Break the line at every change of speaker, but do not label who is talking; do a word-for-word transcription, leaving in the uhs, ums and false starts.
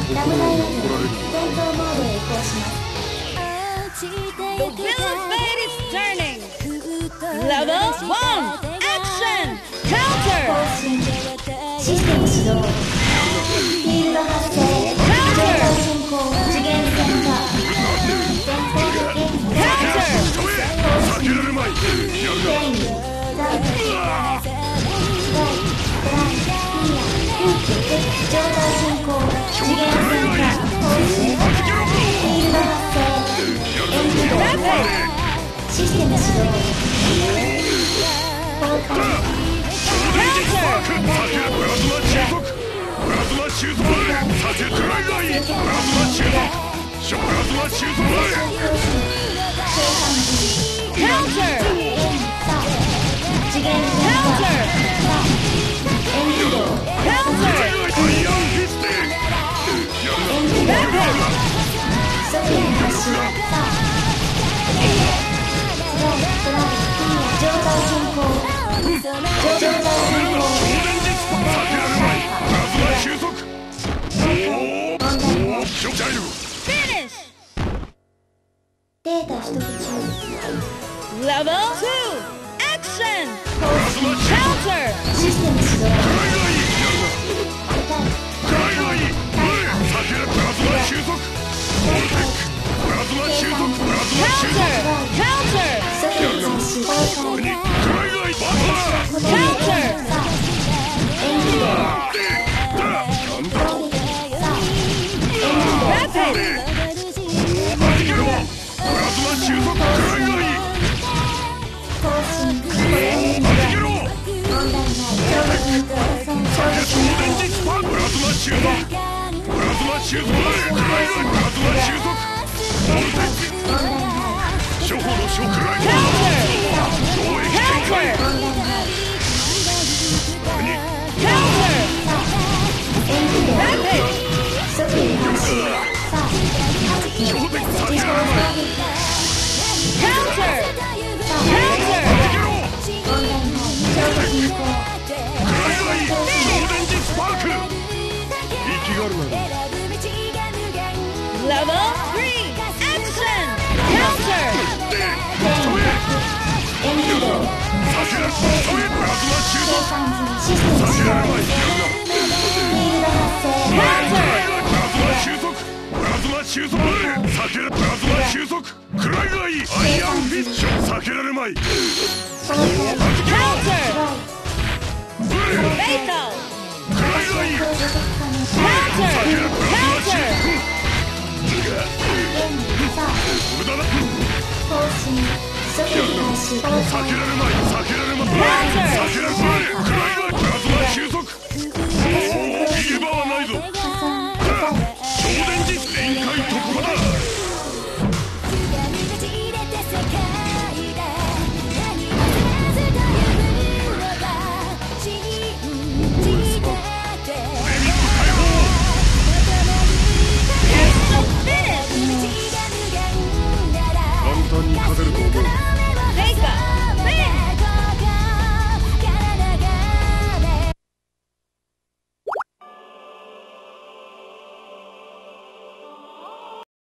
ラムダイレクト戦闘モードへ移行します。
The villain's fate is turning. Level one, action, counter.
更新システム始動。フィールド発生。状態変更。次元戦化。前方元気。更新転移。ザイフライフライピア空気状態変更。次元戦化。更新フィールド発生。エンジンシステム始動。交換データ取得中。
Level two, action, counter.
システム始動。
Level three, action, counter.
簡単に勝てると思う。